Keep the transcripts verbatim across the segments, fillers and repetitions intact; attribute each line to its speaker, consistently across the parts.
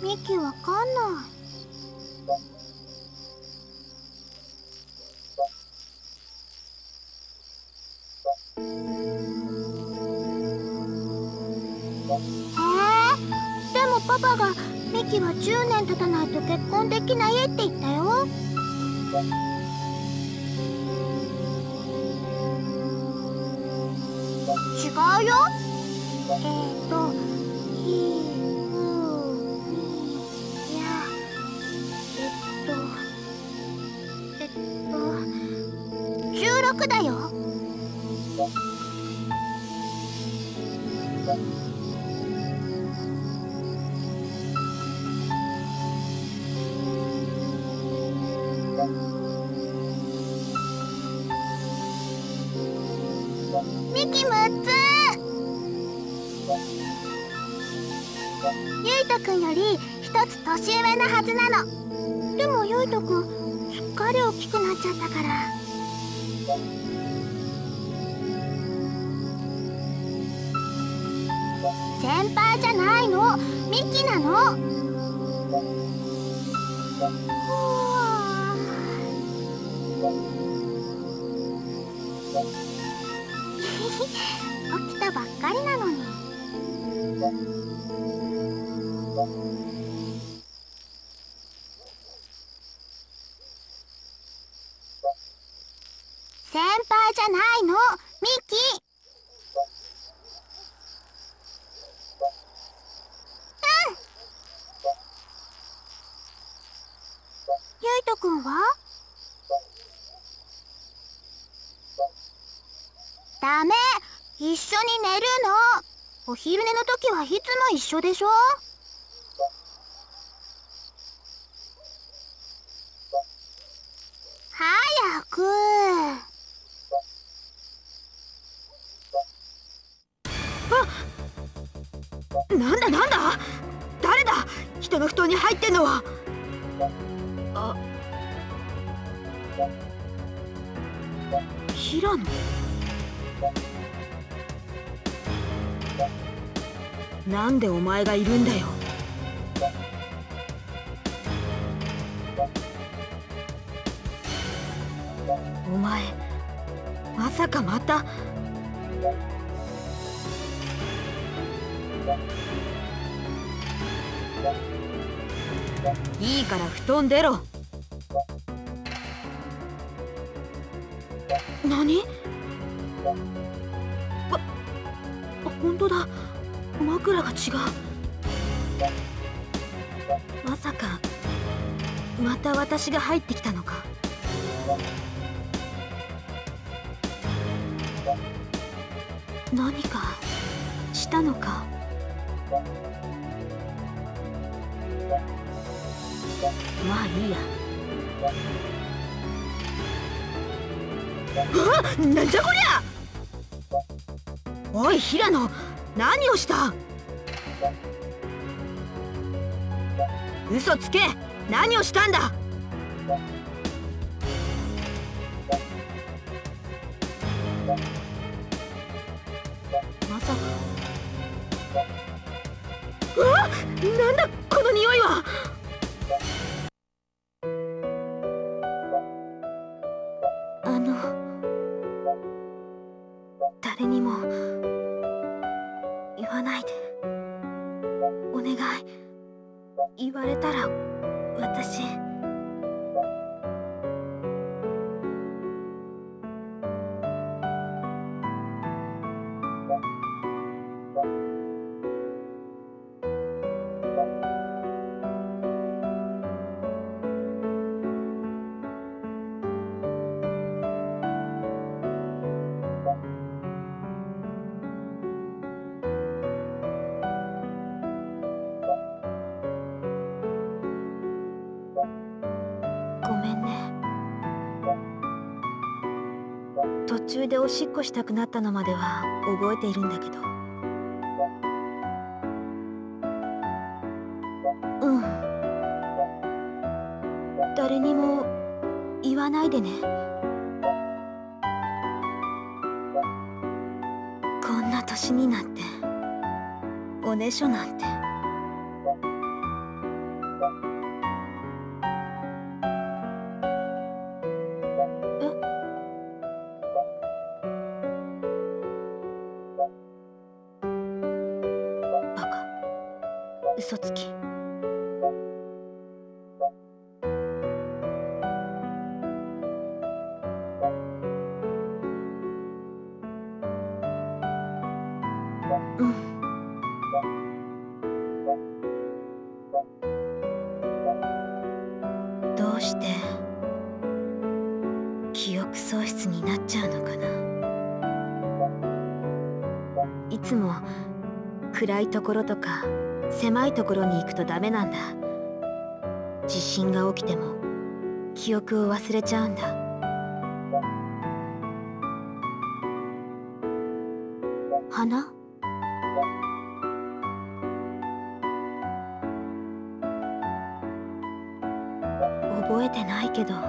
Speaker 1: ミキわかんない。へえ、でもパパがミキはじゅうねん経たないと結婚できないって言ったよ。違うよ。えーと、ひ、ふ、み、や、えっと、えっと、じゅうろくだよ。ミキむっつゆいとくんより一つ年上なはずなの。でもゆいとくんすっかり大きくなっちゃったから。先輩じゃないの、ミキなの。ほわ起きたばっかりなのに。先輩じゃないの、ミキ。うん。ゆいとくんは？ダメ、一緒に寝るの。お昼寝の時はいつも一緒でしょ。早く。
Speaker 2: あ、なんだなんだ、誰だ、人の布団に入ってんのは。あ、平野。なんでお前がいるんだよ。お前まさかまた。いいから布団出ろ。何？あ、本当だ、枕が違う。まさかまた私が入ってきたのか。何かしたのか。まあいいや。あ、なんじゃこりゃ。おい平野、何をした。嘘つけ、何をしたんだ。まさか。うわっ、なんだこの匂いは。あの、誰にも言わないでお願い。言われたら私。ごめんね。途中でおしっこしたくなったのまでは覚えているんだけど。うん。誰にも言わないでね。こんな年になっておねしょなんて。 バカ、嘘つき。うん。どうして記憶喪失になっちゃうのかな。いつも暗いところとか狭いところに行くとダメなんだ。地震が起きても記憶を忘れちゃうんだ。花？覚えてないけど。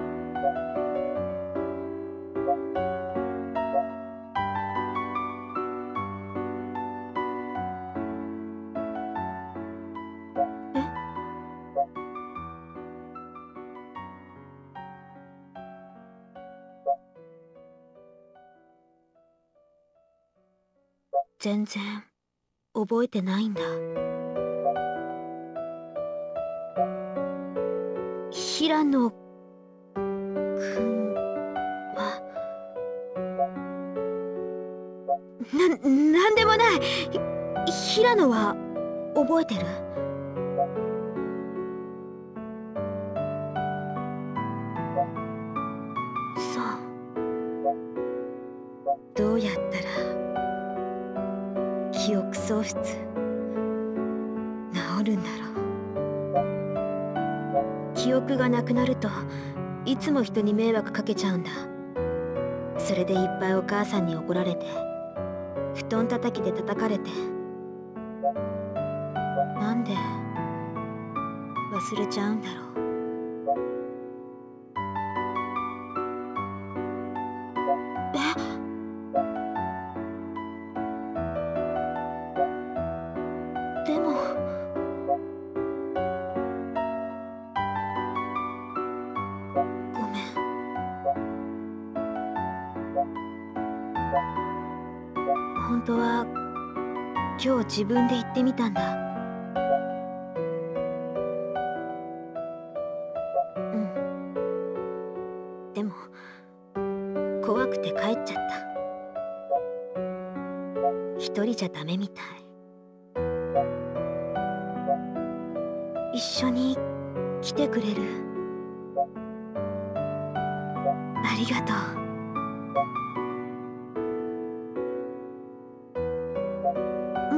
Speaker 2: え？全然覚えてないんだ。平野くんはな、なんでもない。ひ平野は覚えてる？そう。どうやったら記憶喪失治るんだろう。記憶がなくなるといつも人に迷惑かけちゃうんだ。それでいっぱいお母さんに怒られて、布団叩きで叩かれて。なんで忘れちゃうんだろう。え？でもごめん。本当は今日自分で行ってみたんだ。うん。でも怖くて帰っちゃった。一人じゃダメみたい。一緒に来てくれる？ありがとう。うん。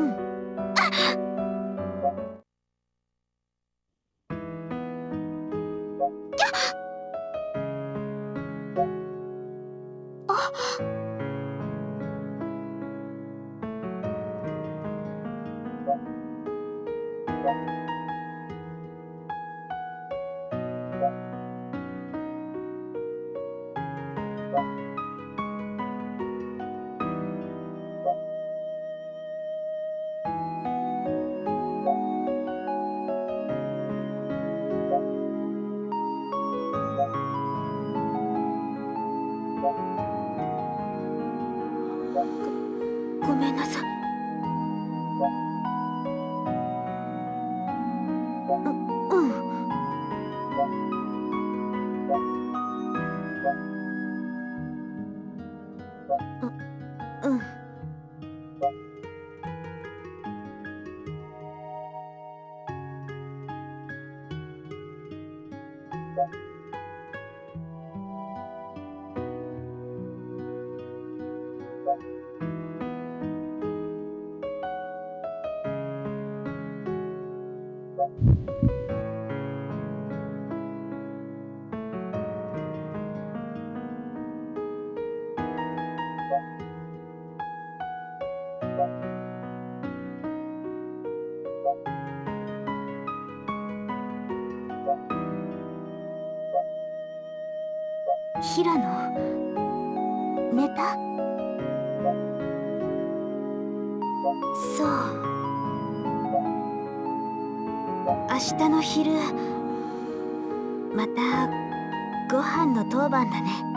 Speaker 2: あ。ご、ごめんなさい。う、うん。う、うん。平野、寝た？そう。 明日の昼またご飯の当番だね。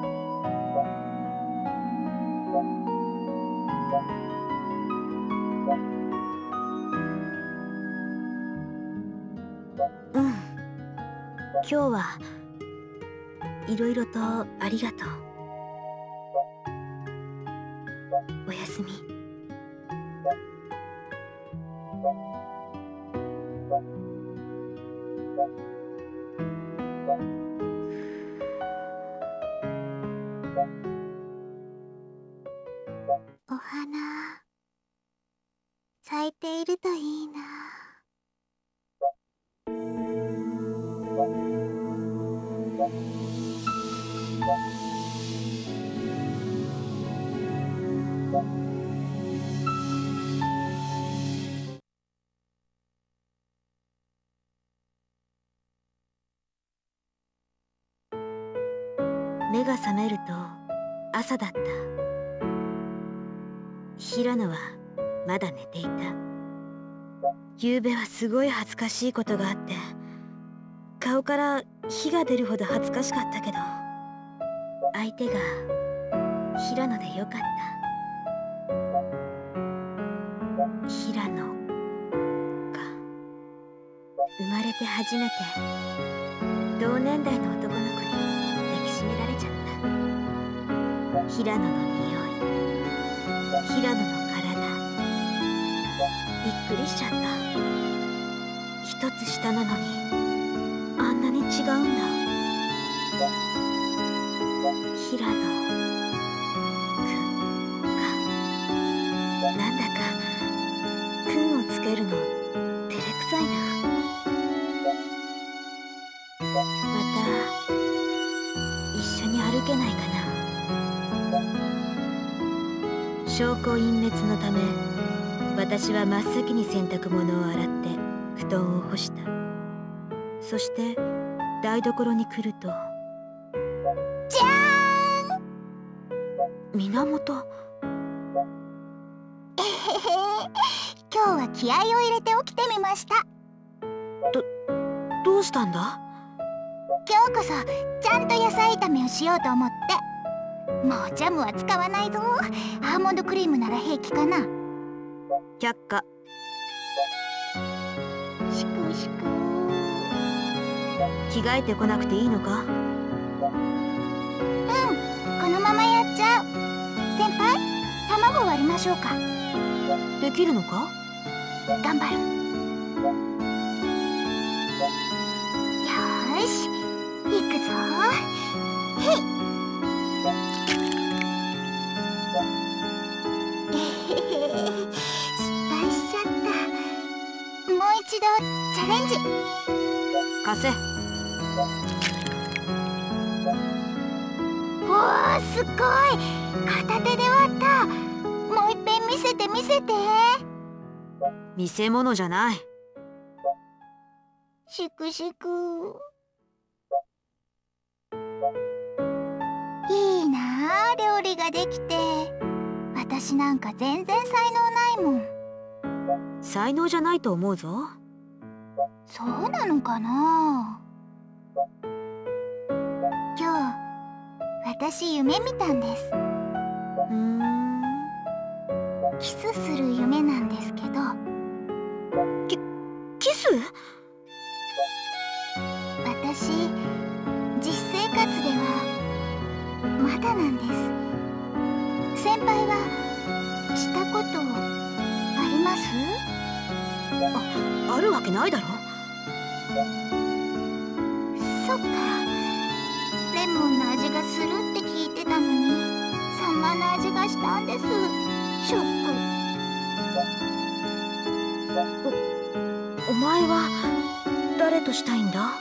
Speaker 2: うん、今日はいろいろとありがとう。おやすみ。
Speaker 1: お花咲いているといいな。
Speaker 2: 目が覚めると朝だった。平野はまだ寝ていた。昨夜はすごい恥ずかしいことがあって顔から火が出るほど恥ずかしかったけど、相手が平野でよかった。平野か。生まれて初めて同年代の男の子に抱きしめられちゃった。平野の匂い、平野の体、びっくりしちゃった。一つ下なのにあんなに違うんだ。平野くんか。なんだかくんをつけるの照れくさいな。また一緒に歩けないかな。証拠隠滅のため私は真っ先に洗濯物を洗って布団を干した。そして台所に来ると、
Speaker 1: じゃーん。
Speaker 2: 源。
Speaker 1: えへへ、今日は気合を入れて起きてみました。
Speaker 2: どどうしたんだ。
Speaker 1: 今日こそちゃんと野菜炒めをしようと思って。もうジャムは使わないぞ。アーモンドクリームなら平気かな。
Speaker 2: 却下。
Speaker 1: しくしく。
Speaker 2: 着替えてこなくていいのか。
Speaker 1: うん、このままやっちゃう。先輩、卵割りましょうか。
Speaker 2: できるのか。
Speaker 1: 頑張る。よーし、行くぞ。へい。えへへ、失敗しちゃった。もう一度チャレンジ。
Speaker 2: 貸せ。
Speaker 1: おー、すっごい。片手で割った。もういっぺん見せて見せて。
Speaker 2: 見せ物じゃない。
Speaker 1: しくしく。いいなあ、料理ができて。私なんか全然才能ないもん。
Speaker 2: 才能じゃないと思うぞ。
Speaker 1: そうなのかな。今日私夢見たんです。
Speaker 2: うーん。
Speaker 1: キスする夢なんですけど。
Speaker 2: キキス？
Speaker 1: 私実生活ではまだなんです。先輩はしたことあります？
Speaker 2: あ、あるわけないだろ。
Speaker 1: そっか。レモンの味がするって聞いてたのにサンマの味がしたんです。ショック。
Speaker 2: お、お前は誰としたいんだ？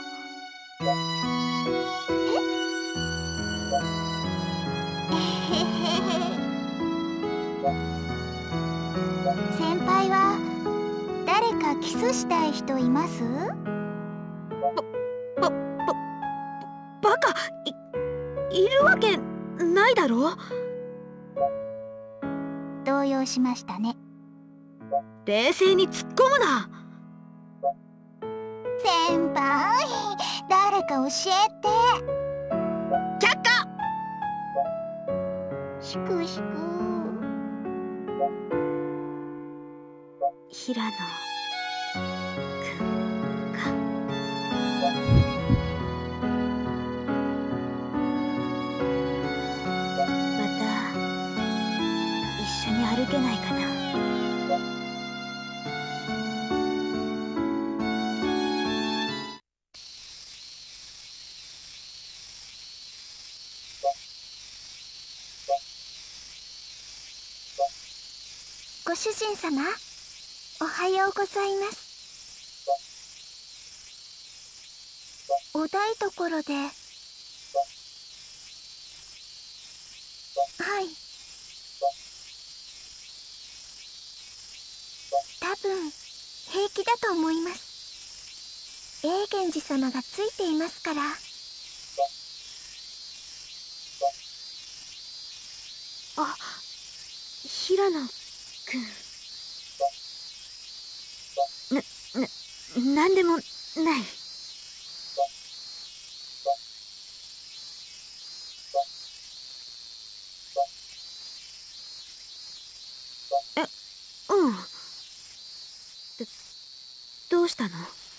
Speaker 1: 先輩は誰かキスしたい人います？
Speaker 2: ば、ば、ば、バカ！い、いるわけないだろ。
Speaker 1: 動揺しましたね。
Speaker 2: 冷静に突っ込むな。
Speaker 1: 先輩、誰か教えて。
Speaker 2: 却下。
Speaker 1: しくしく。
Speaker 2: 平野くんか。また一緒に歩けないかな。
Speaker 1: ご主人様、おはようございます。お台所で。はい。多分平気だと思います。永源寺様がついていますから。
Speaker 2: あ、平野くん。な、な、なんでもない。え、うん。ど、どうしたの？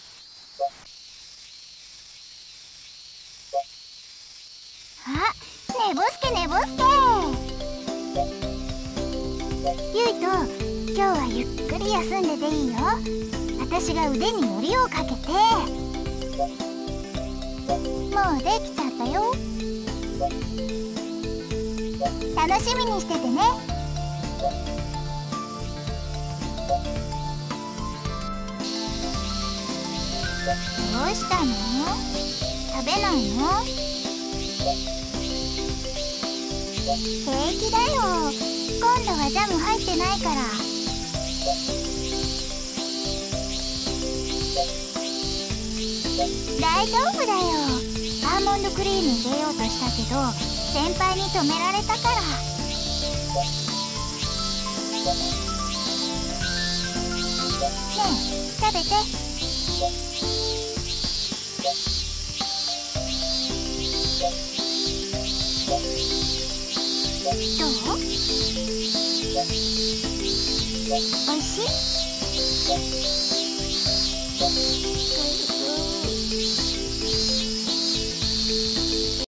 Speaker 1: あ、ねぼすけねぼすけ。ゆいと、今日はゆっくり休んでていいよ。私が腕によりをかけて。もうできちゃったよ。楽しみにしててね。どうしたの？食べないの？平気だよ。今度はジャム入ってないから。大丈夫だよ。アーモンドクリーム入れようとしたけど先輩に止められたから。ねえ、食べて。どう？おいしい？